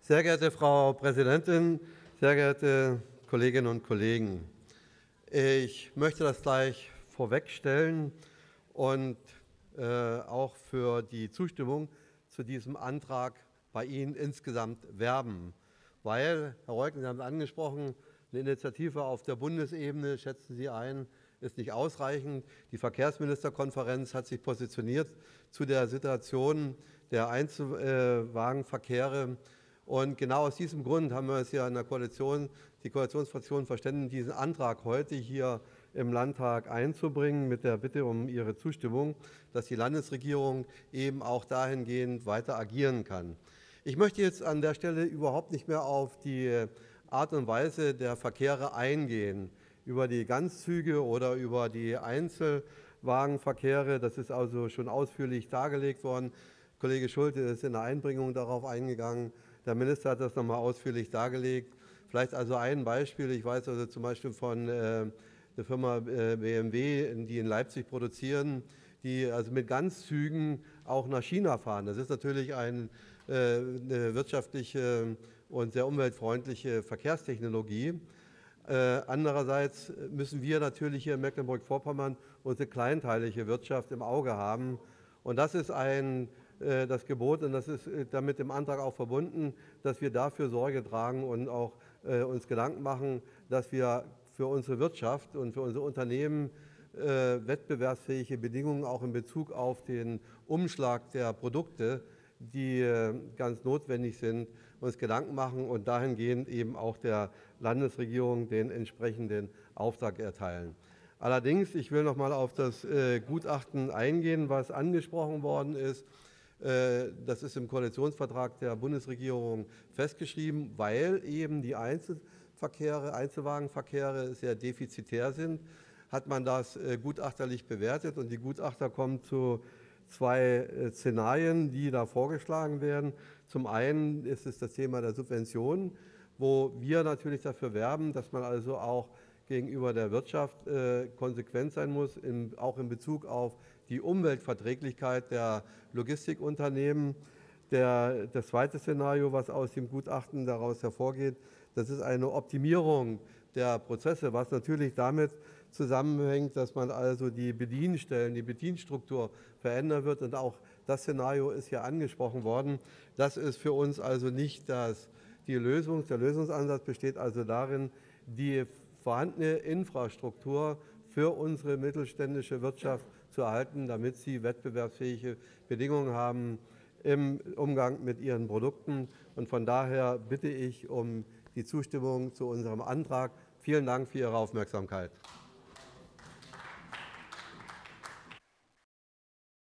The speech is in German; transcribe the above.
Sehr geehrte Frau Präsidentin, sehr geehrte Kolleginnen und Kollegen! Ich möchte das gleich vorwegstellen und auch für die Zustimmung zu diesem Antrag bei Ihnen insgesamt werben. Weil, Herr Reuten, Sie haben es angesprochen, eine Initiative auf der Bundesebene, schätzen Sie ein, ist nicht ausreichend. Die Verkehrsministerkonferenz hat sich positioniert zu der Situation der Einzelwagenverkehre. Und genau aus diesem Grund haben wir es ja in der Koalition, die Koalitionsfraktionen verständigt, diesen Antrag heute hier im Landtag einzubringen, mit der Bitte um Ihre Zustimmung, dass die Landesregierung eben auch dahingehend weiter agieren kann. Ich möchte jetzt an der Stelle überhaupt nicht mehr auf die Art und Weise der Verkehre eingehen, über die Ganzzüge oder über die Einzelwagenverkehre. Das ist also schon ausführlich dargelegt worden. Kollege Schulte ist in der Einbringung darauf eingegangen. Der Minister hat das noch einmal ausführlich dargelegt. Vielleicht also ein Beispiel. Ich weiß also zum Beispiel von der Firma BMW, die in Leipzig produzieren, die also mit Ganzzügen auch nach China fahren. Das ist natürlich eine wirtschaftliche und sehr umweltfreundliche Verkehrstechnologie. Andererseits müssen wir natürlich hier in Mecklenburg-Vorpommern unsere kleinteilige Wirtschaft im Auge haben. Und das ist das Gebot, und das ist damit im Antrag auch verbunden, dass wir dafür Sorge tragen und auch uns Gedanken machen, dass wir für unsere Wirtschaft und für unsere Unternehmen wettbewerbsfähige Bedingungen auch in Bezug auf den Umschlag der Produkte, die ganz notwendig sind, uns Gedanken machen und dahingehend eben auch der Landesregierung den entsprechenden Auftrag erteilen. Allerdings, ich will noch einmal auf das Gutachten eingehen, was angesprochen worden ist. Das ist im Koalitionsvertrag der Bundesregierung festgeschrieben, weil eben die Einzelwagenverkehre sehr defizitär sind, hat man das gutachterlich bewertet, und die Gutachter kommen zu zwei Szenarien, die da vorgeschlagen werden. Zum einen ist es das Thema der Subventionen, wo wir natürlich dafür werben, dass man also auch gegenüber der Wirtschaft konsequent sein muss, auch in Bezug auf die Umweltverträglichkeit der Logistikunternehmen. Das zweite Szenario, was aus dem Gutachten daraus hervorgeht, das ist eine Optimierung der Prozesse, was natürlich damit zusammenhängt, dass man also die Bedienstellen, die Bedienstruktur verändern wird. Und auch das Szenario ist ja angesprochen worden. Das ist für uns also nicht die Lösung. Der Lösungsansatz besteht also darin, die vorhandene Infrastruktur für unsere mittelständische Wirtschaft zu erhalten, damit sie wettbewerbsfähige Bedingungen haben im Umgang mit ihren Produkten. Und von daher bitte ich um die Zustimmung zu unserem Antrag. Vielen Dank für Ihre Aufmerksamkeit.